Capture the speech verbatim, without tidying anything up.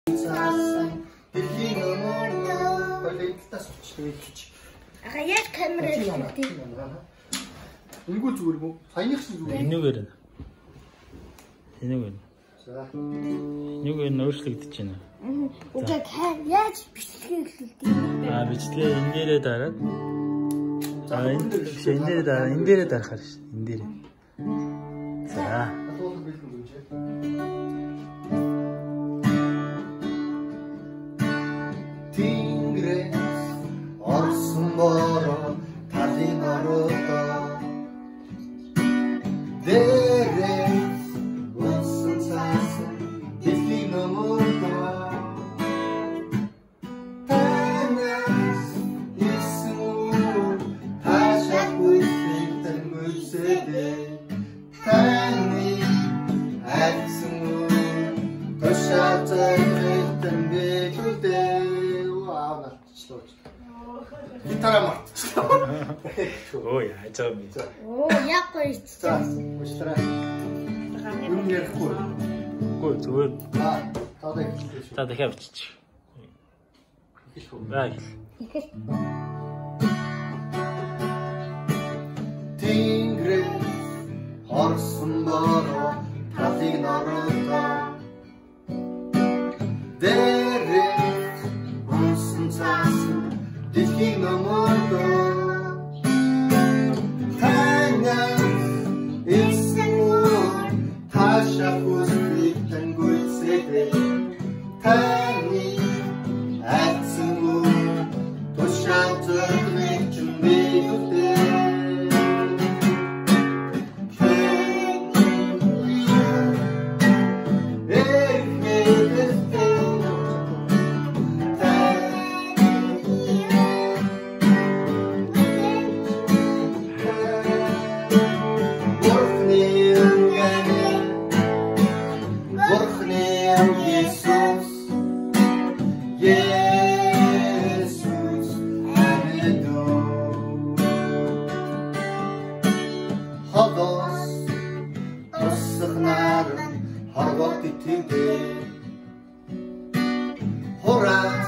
Ага яаж камераа хийдэг? Энгүү зүгээр мө саяных шиг зүгээр. Энүүгээр нь. Энүүгээр нь. За. Энүүгээр нь өөрчлөгдөж байна. Үгүй яаж бичлэгээ эхлүүлдэг? Аа бичлэгээ энэ дээрээ дараад. Аа энэ дээрээ дараа энэ дээрээ дарахаар шин. Энэ дээрээ. За. Тэнгэрээс орсон бороо талын орото дээрээс унсан цаасан дэлхийн номото танаас исэн үр таашаагүй филтэн мөсөдөө таны айсан үр тушаатай филтэн бэлүүдээ гитара мартчихлаа. Ой, яажаа юм. Оо, яг гоё ч. За, уучлаарай. Юм ярихгүй. Гоо зүгээр. Аа, таадаг хэлээ шүү. За дахиад бичиж. Хэлэх үү? Аа хэл. Тэнгэрээс хорсон бороо талыг норото дээрээс унсан цаасан дэлхийн номото танаас исэн үр таашаагүй филтэн гүйцэдээ таны айсан үр тушаатай филтэн бэлүүдээ Horror